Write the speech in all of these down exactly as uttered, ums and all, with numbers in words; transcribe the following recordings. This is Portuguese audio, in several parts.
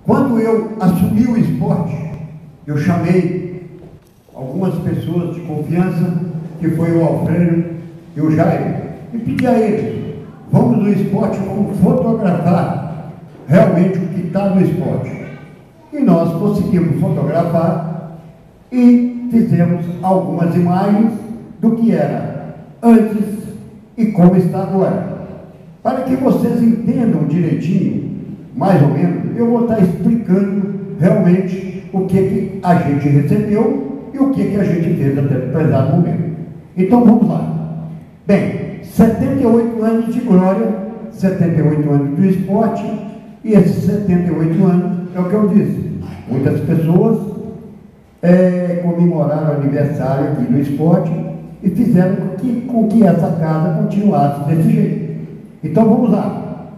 Quando eu assumi o esporte, eu chamei algumas pessoas de confiança, que foi o Alfredo e o Jair, e pedi a eles: vamos no esporte, vamos fotografar realmente o que está no esporte. E nós conseguimos fotografar e fizemos algumas imagens do que era antes e como está agora. Para que vocês entendam direitinho, mais ou menos, eu vou estar explicando realmente o que, que a gente recebeu e o que, que a gente fez até o presente momento. Então vamos lá. Bem, setenta e oito anos de glória, setenta e oito anos do esporte, e esses setenta e oito anos é o que eu disse. Muitas pessoas é, comemoraram o aniversário aqui no esporte e fizeram com que, com que essa casa continuasse desse jeito. Então vamos lá.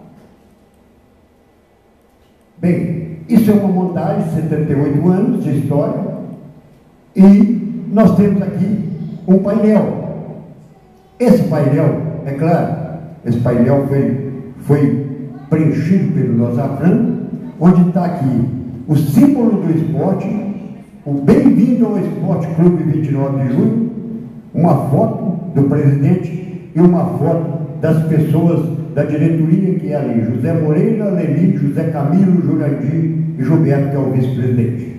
Bem, isso é uma montagem de setenta e oito anos de história, e nós temos aqui um painel. Esse painel, é claro, esse painel foi, foi preenchido pelo nosso Afran, onde está aqui o símbolo do esporte, o bem-vindo ao Esporte Clube vinte e nove de junho, uma foto do presidente e uma foto das pessoas da diretoria, que é ali José Moreira, Leni, José Camilo, Jurandir e Gilberto, que é o vice-presidente.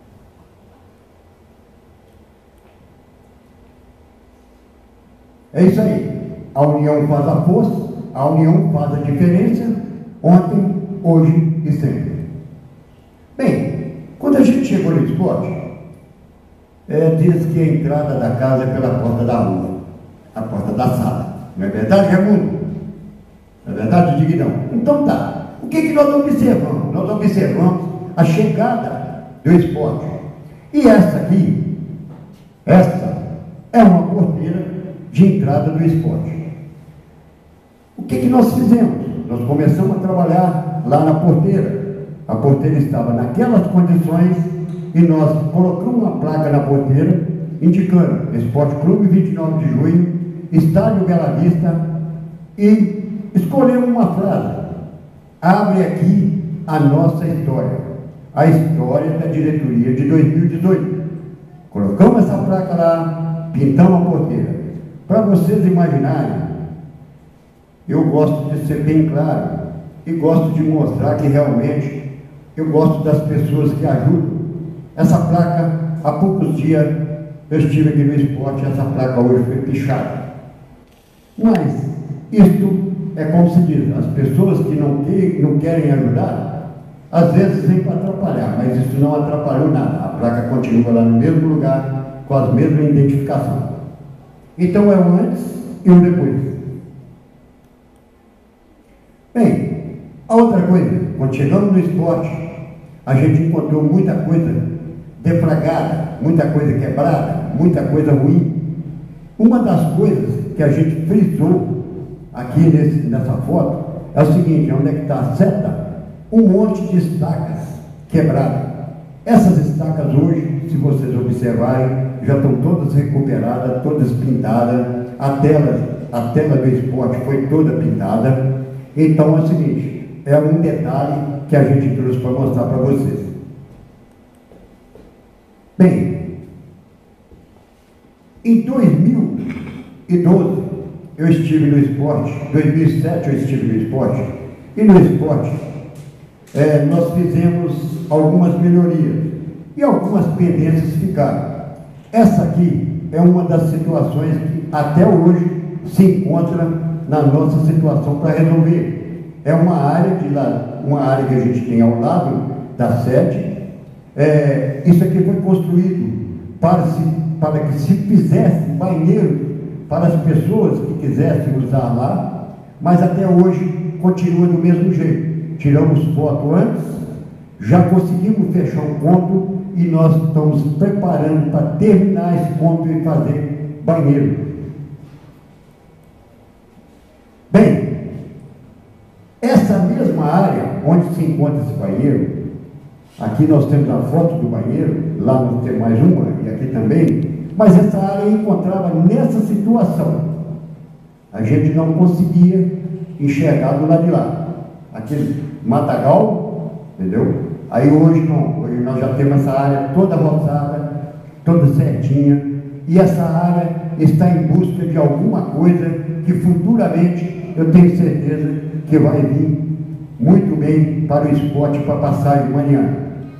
É isso aí. A união faz a força, a união faz a diferença, ontem, hoje e sempre. Bem, quando a gente chegou no esporte, é, diz que a entrada da casa é pela porta da rua, a porta da sala. Não é verdade, Raimundo? Não é verdade, Dignão? Então tá. O que, que nós observamos? Nós observamos a chegada do esporte. E essa aqui, essa é uma porteira de entrada do esporte. O que, que nós fizemos? Nós começamos a trabalhar lá na porteira. A porteira estava naquelas condições e nós colocamos uma placa na porteira indicando Esporte Clube vinte e nove de junho, Estádio Bela Vista, e escolhemos uma frase: abre aqui a nossa história, a história da diretoria de dois mil e dezoito. Colocamos essa placa lá, pintamos a porteira. Para vocês imaginarem, eu gosto de ser bem claro e gosto de mostrar que realmente eu gosto das pessoas que ajudam. Essa placa, há poucos dias eu estive aqui no esporte, essa placa hoje foi pichada. Mas isto é como se diz: as pessoas que não, que, não querem ajudar, às vezes vêm para atrapalhar, mas isso não atrapalhou nada. A placa continua lá no mesmo lugar, com as mesmas identificações. Então é o antes e o depois. Bem, a outra coisa, quando chegamos no esporte, a gente encontrou muita coisa defragada, muita coisa quebrada, muita coisa ruim. Uma das coisas que a gente frisou aqui nesse, nessa foto é o seguinte: onde é que está a seta? Um monte de estacas quebradas. Essas estacas hoje, se vocês observarem, já estão todas recuperadas, todas pintadas. A tela, a tela do esporte foi toda pintada. Então é o seguinte, é um detalhe que a gente trouxe para mostrar para vocês. Bem, em dois mil e doze eu estive no esporte, dois mil e sete eu estive no esporte, e no esporte é, nós fizemos algumas melhorias e algumas pendências ficaram. Essa aqui é uma das situações que até hoje se encontra na nossa situação para resolver. É uma área, de lá, uma área que a gente tem ao lado da sede. É, isso aqui foi construído para, se, para que se fizesse banheiro para as pessoas que quisessem usar lá, mas até hoje continua do mesmo jeito. Tiramos foto antes, já conseguimos fechar um ponto e nós estamos preparando para terminar esse ponto e fazer banheiro. Bem, essa mesma área onde se encontra esse banheiro, aqui nós temos a foto do banheiro, lá nós temos mais uma e aqui também, mas essa área encontrava nessa situação. A gente não conseguia enxergar do lado de lá. Aquele matagal, entendeu? Aí hoje não, hoje nós já temos essa área toda roçada, toda certinha, e essa área está em busca de alguma coisa que futuramente eu tenho certeza que vai vir muito bem para o esporte para passar de manhã.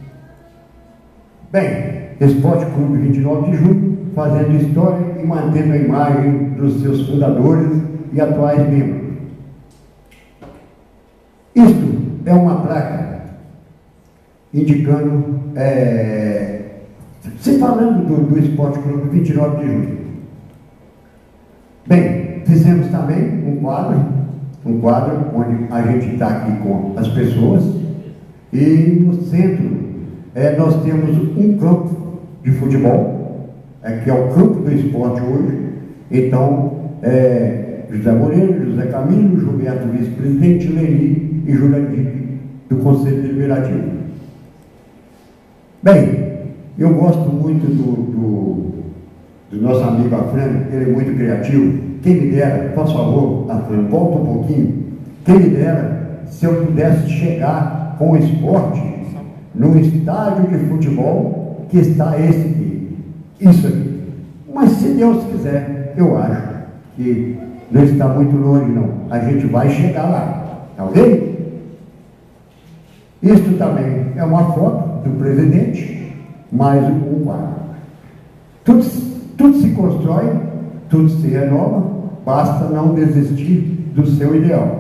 Bem, Esporte Clube vinte e nove de Junho, fazendo história e mantendo a imagem dos seus fundadores e atuais membros. Isto é uma placa indicando, é, se falando do, do Esporte Clube vinte e nove de Junho. Bem, fizemos também um quadro, um quadro onde a gente está aqui com as pessoas, e no centro é, nós temos um campo de futebol, é, que é o campo do esporte hoje. Então, é, José Moreira, José Camilo, Gilberto, vice-presidente, Leni e Jurandir, do Conselho Deliberativo. Bem, eu gosto muito do, do, do nosso amigo Afrânio, ele é muito criativo. Quem me dera, por favor, Afrânio, volta um pouquinho. Quem me dera se eu pudesse chegar com o esporte no estádio de futebol que está esse aqui, isso aqui. Mas se Deus quiser, eu acho que não está muito longe não, a gente vai chegar lá, tá ok? Isto também é uma foto do presidente, mais um quadro. Tudo, tudo se constrói, tudo se renova, basta não desistir do seu ideal.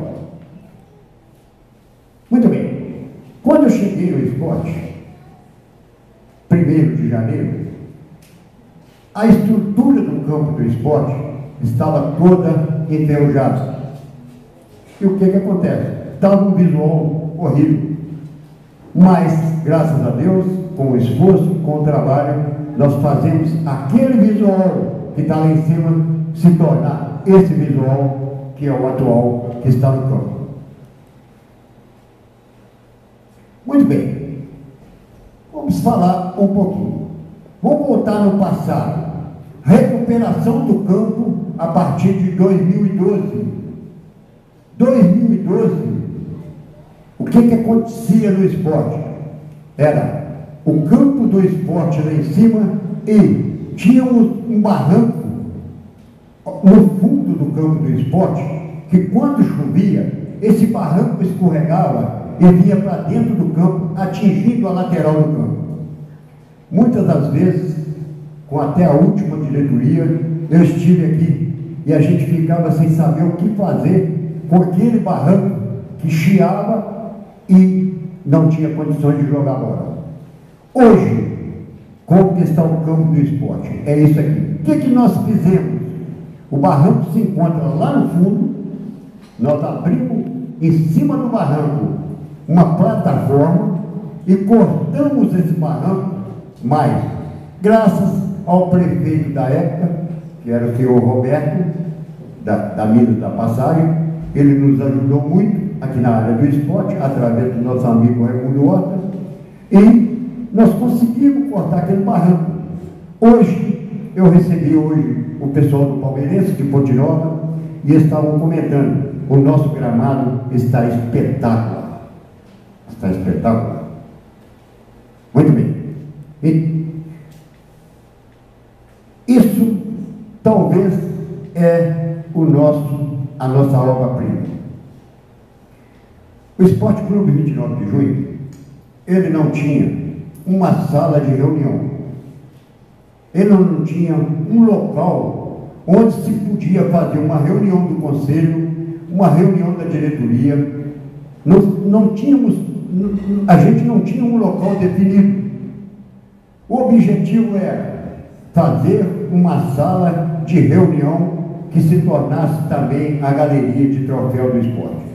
Muito bem. Quando eu cheguei no esporte, primeiro de janeiro, a estrutura do campo do esporte estava toda enferrujada. E o que que acontece? Estava um visual horrível. Mas, graças a Deus, com o esforço, com o trabalho, nós fazemos aquele visual que está lá em cima se tornar esse visual que é o atual que está no campo. Muito bem, vamos falar um pouquinho. Vamos voltar no passado. Recuperação do campo a partir de dois mil e doze. dois mil e doze, o que que acontecia no esporte? Era o campo do esporte lá em cima e tínhamos um barranco no fundo do campo do esporte, que quando chovia, esse barranco escorregava e vinha para dentro do campo, atingindo a lateral do campo. Muitas das vezes, com até a última diretoria, eu estive aqui e a gente ficava sem saber o que fazer com aquele barranco que chiava e não tinha condições de jogar bola. Hoje, como que está o campo do esporte? É isso aqui. O que que nós fizemos? O barranco se encontra lá no fundo, nós abrimos em cima do barranco uma plataforma e cortamos esse barranco, mas graças ao prefeito da época, que era o senhor Roberto, da, da Minas da Passagem, ele nos ajudou muito aqui na área do esporte, através do nosso amigo Raimundo Horta, e nós conseguimos cortar aquele barranco. Hoje, eu recebi hoje o pessoal do Palmeirense, de Ponte Nova, e estavam comentando, o nosso gramado está espetacular. Está espetacular. Muito bem. E isso talvez é o nosso, a nossa obra-prima. O Esporte Clube vinte e nove de Junho, ele não tinha uma sala de reunião. Ele não tinha um local onde se podia fazer uma reunião do conselho, uma reunião da diretoria. Não, não tínhamos, a gente não tinha um local definido. O objetivo era fazer uma sala de reunião que se tornasse também a galeria de troféu do esporte.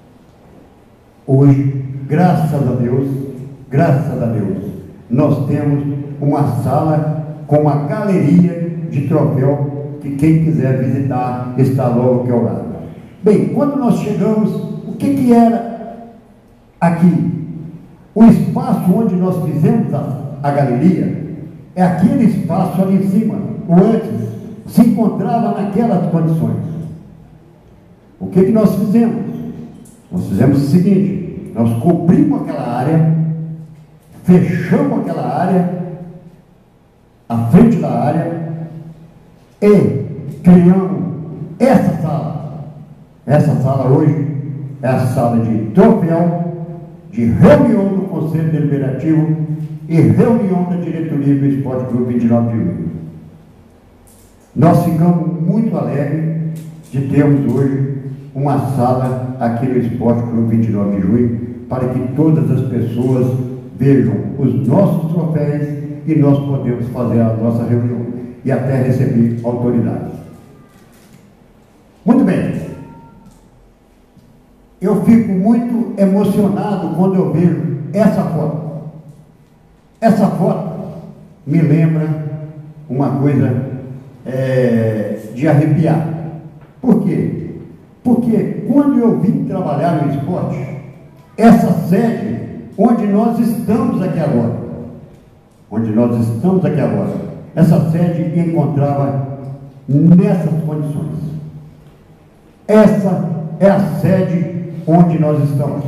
Hoje, graças a Deus, graças a Deus, nós temos uma sala com uma galeria de troféu que quem quiser visitar está logo aqui ao lado. Bem, quando nós chegamos, o que que era aqui? O espaço onde nós fizemos a, a galeria é aquele espaço ali em cima. O antes se encontrava naquelas condições. O que que nós fizemos? Nós fizemos o seguinte: nós cobrimos aquela área fechamos aquela área, a frente da área, e criamos essa sala. Essa sala hoje é a sala de troféu, de reunião do Conselho Deliberativo e reunião da diretoria do Esporte Clube vinte e nove de julho. Nós ficamos muito alegres de termos hoje uma sala aqui no Esporte Clube vinte e nove de julho, para que todas as pessoas vejam os nossos troféus e nós podemos fazer a nossa reunião e até receber autoridades. Muito bem. Eu fico muito emocionado quando eu vejo essa foto. Essa foto me lembra uma coisa é, de arrepiar. Por quê? Porque quando eu vim trabalhar no esporte, essa sede onde nós estamos aqui agora, onde nós estamos aqui agora, essa sede encontrava nessas condições. Essa é a sede onde nós estamos.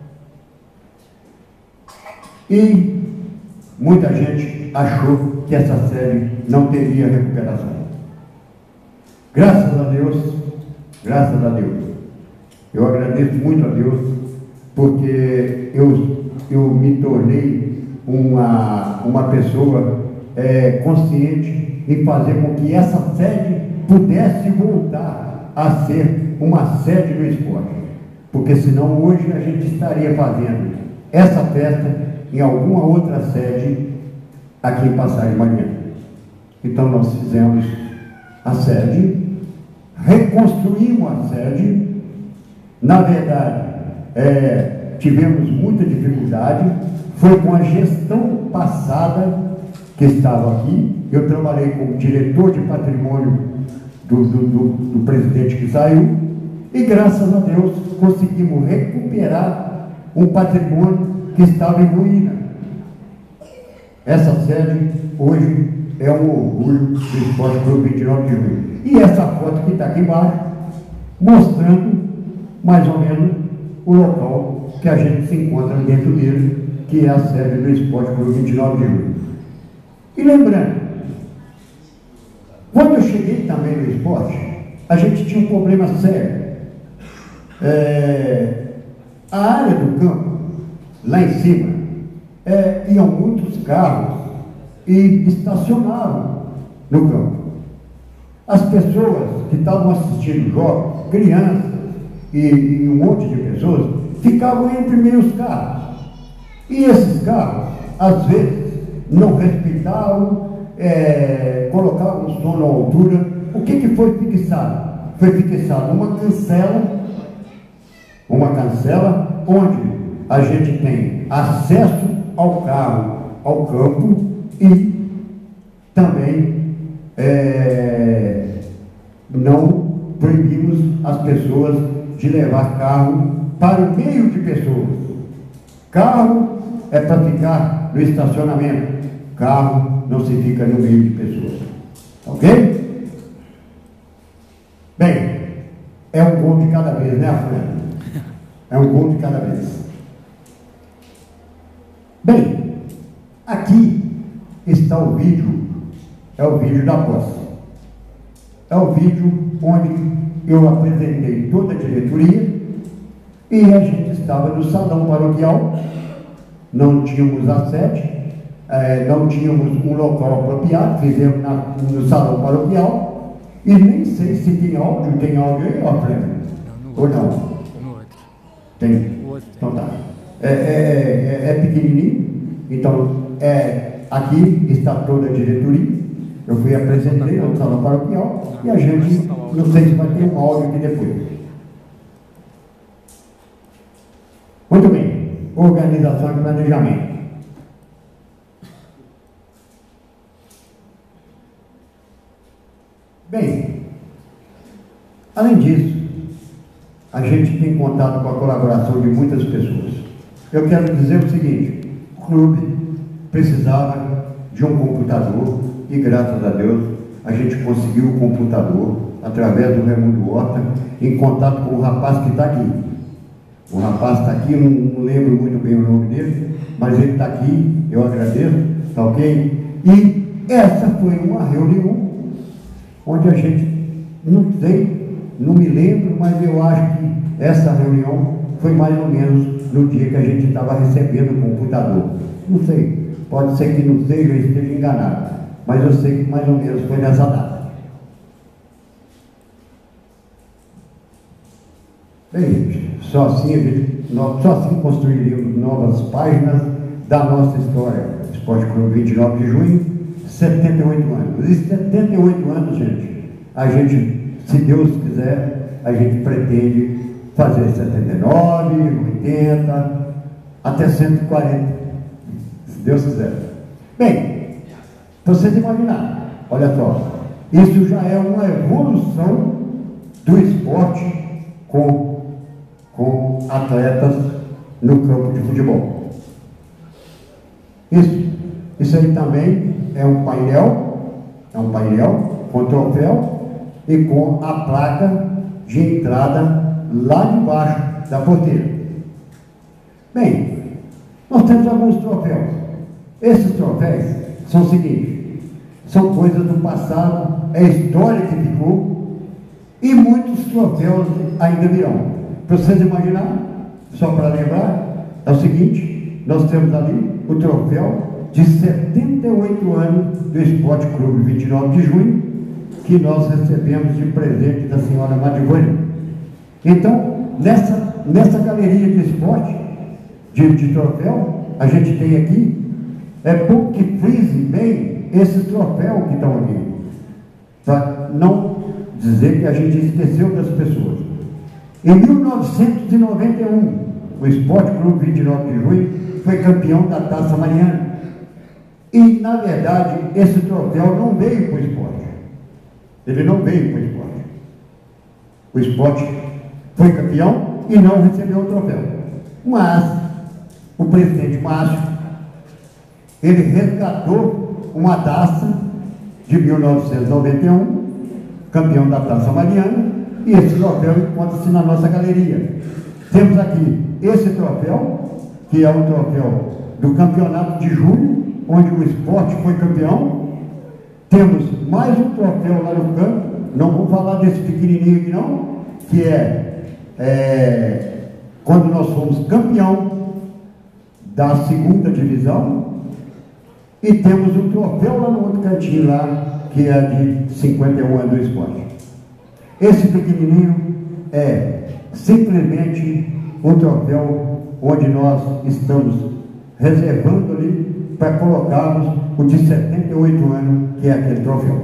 E muita gente achou que essa sede não teria recuperação. Graças a Deus, graças a Deus, eu agradeço muito a Deus, porque eu, eu me tornei uma, uma pessoa é, consciente em fazer com que essa sede pudesse voltar a ser uma sede do esporte, porque senão hoje a gente estaria fazendo essa festa em alguma outra sede aqui em Passagem Mariana. Então nós fizemos a sede, reconstruímos a sede. Na verdade, é, tivemos muita dificuldade, foi com a gestão passada que estava aqui. Eu trabalhei como diretor de patrimônio do, do, do, do presidente que saiu, e graças a Deus conseguimos recuperar um patrimônio que estava em ruína. Essa sede hoje é um orgulho do Esporte Clube vinte e nove de julho. E essa foto que está aqui embaixo, mostrando mais ou menos o local que a gente se encontra dentro dele, que é a sede do Esporte Clube vinte e nove de julho. E lembrando, quando eu cheguei também no esporte, a gente tinha um problema sério. É, a área do campo, lá em cima, é, iam muitos carros e estacionavam no campo. As pessoas que estavam assistindo jogos, crianças e, e um monte de pessoas, ficavam entre meios carros. E esses carros, às vezes, não respeitavam, é, colocavam o som na altura. O que, que foi fixado? Foi fixado uma cancela, uma cancela onde a gente tem acesso ao carro, ao campo, e também é, não proibimos as pessoas de levar carro para o meio de pessoas. Carro é para ficar no estacionamento, carro não se fica no meio de pessoas. Ok? Bem, é um gol de cada vez, né, Fran? É um gol de cada vez. Bem, aqui está o vídeo, é o vídeo da posse. É o vídeo onde eu apresentei toda a diretoria e a gente estava no salão paroquial, não tínhamos a sede, é, não tínhamos um local apropriado, fizemos na, no salão paroquial, e nem sei se tem áudio, tem áudio aí, ó, Flávio? Ou não? No outro. Tem? Então tá. É, é, é, é pequenininho, então é, aqui está toda a diretoria. Eu fui apresentei no salão paroquial e a gente, não sei se vai ter um áudio aqui depois. Muito bem, organização e planejamento. Bem, além disso, a gente tem contato com a colaboração de muitas pessoas. Eu quero dizer o seguinte: o clube precisava de um computador e, graças a Deus, a gente conseguiu o computador através do Raimundo Horta, em contato com o rapaz que está aqui. O rapaz está aqui, eu não lembro muito bem o nome dele, mas ele está aqui, eu agradeço, tá ok? E essa foi uma reunião onde a gente, não sei, não me lembro, mas eu acho que essa reunião foi mais ou menos no dia que a gente estava recebendo o computador. Não sei, pode ser que não seja, eu esteja enganado, mas eu sei que mais ou menos foi nessa data. Bem, só assim, nós, só assim construiríamos novas páginas da nossa história. Esporte Clube vinte e nove de junho, setenta e oito anos. E setenta e oito anos, gente, a gente, se Deus quiser, a gente pretende fazer setenta e nove, oitenta, até cento e quarenta, se Deus quiser. Bem, para vocês imaginarem, olha só, isso já é uma evolução do esporte com com atletas no campo de futebol. Isso, isso aí também é um painel, é um painel com troféu e com a placa de entrada lá debaixo da porteira. Bem, nós temos alguns troféus. Esses troféus são o seguinte, são coisas do passado, é história que ficou, e muitos troféus ainda virão. Para vocês imaginarem, só para lembrar, é o seguinte, nós temos ali o troféu de setenta e oito anos do Esporte Clube vinte e nove de junho, que nós recebemos de presente da senhora Madivânia. Então, nessa, nessa galeria de esporte, de, de troféu, a gente tem aqui, é bom que frise bem esses troféus que estão aqui, para não dizer que a gente esqueceu das pessoas. Em mil novecentos e noventa e um, o Esporte Clube vinte e nove de junho foi campeão da Taça Mariana. E, na verdade, esse troféu não veio para o esporte. Ele não veio para o esporte. O esporte foi campeão e não recebeu o troféu. Mas, o presidente Márcio, ele resgatou uma taça de mil novecentos e noventa e um, campeão da Taça Mariana, e esse troféu encontra-se na nossa galeria. Temos aqui esse troféu, que é o troféu do campeonato de julho, onde o esporte foi campeão. Temos mais um troféu lá no campo, não vou falar desse pequenininho aqui não, que é, é quando nós fomos campeão da segunda divisão, e temos um troféu lá no outro cantinho lá, que é de cinquenta e um anos do esporte. Esse pequenininho é simplesmente um troféu onde nós estamos reservando ali para colocarmos o de setenta e oito anos, que é aquele troféu.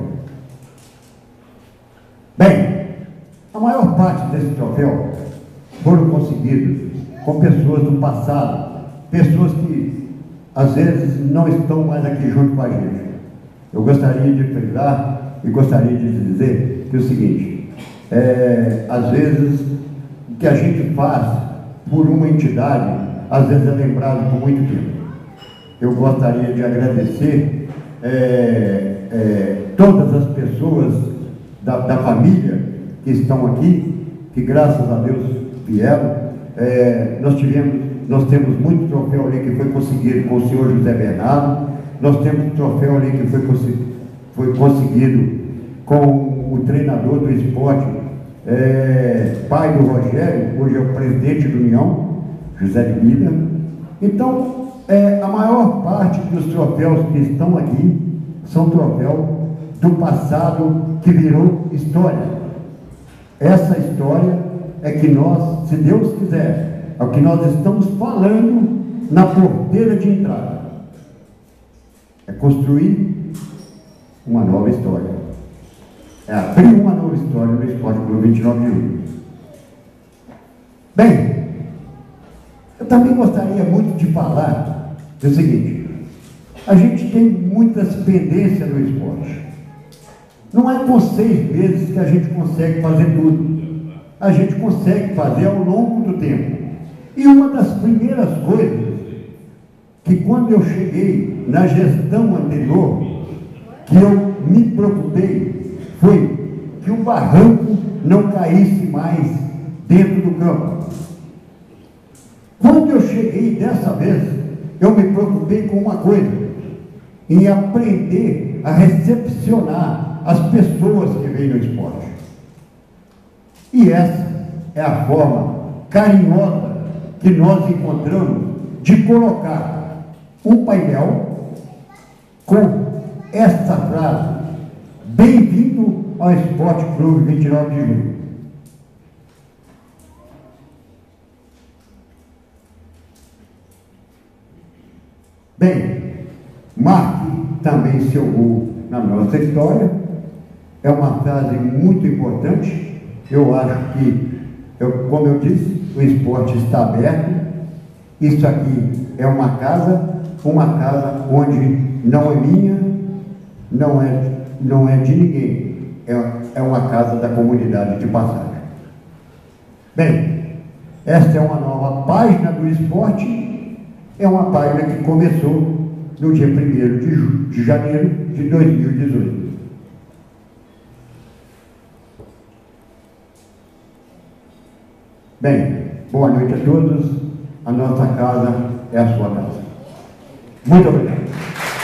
Bem, a maior parte desse troféu foram conseguidos com pessoas do passado, pessoas que às vezes não estão mais aqui junto com a gente. Eu gostaria de frisar e gostaria de dizer que é o seguinte, É, às vezes, o que a gente faz por uma entidade, às vezes é lembrado por muito tempo. Eu gostaria de agradecer é, é, todas as pessoas da, da família que estão aqui, que graças a Deus vieram. É, nós tivemos, nós temos muito troféu ali que foi conseguido com o senhor José Bernardo, nós temos troféu ali que foi, foi conseguido com o treinador do esporte, é, pai do Rogério, hoje é o presidente do União, José de Mida. Então, é, a maior parte dos troféus que estão aqui são troféus do passado que virou história. Essa história é que nós, se Deus quiser, é o que nós estamos falando na porteira de entrada. É construir uma nova história. É abrir uma nova história no Esporte Clube vinte e nove de junho. Bem, eu também gostaria muito de falar do seguinte, a gente tem muitas pendências no esporte. Não é com seis meses que a gente consegue fazer tudo. A gente consegue fazer ao longo do tempo. E uma das primeiras coisas que quando eu cheguei na gestão anterior, que eu me preocupei, foi que o barranco não caísse mais dentro do campo. Quando eu cheguei dessa vez, eu me preocupei com uma coisa, em aprender a recepcionar as pessoas que vêm no esporte. E essa é a forma carinhosa que nós encontramos de colocar um painel com esta frase: bem-vindo ao Esporte Clube vinte e nove de julho. Bem, marque também seu gol na nossa história. É uma frase muito importante. Eu acho que, eu, como eu disse, o esporte está aberto. Isso aqui é uma casa, uma casa onde não é minha, não é, não é de ninguém. É, é uma casa da comunidade de Passagem. Bem, esta é uma nova página do esporte. É uma página que começou no dia primeiro de, ju de janeiro de dois mil e dezoito. Bem, boa noite a todos. A nossa casa é a sua casa. Muito obrigado.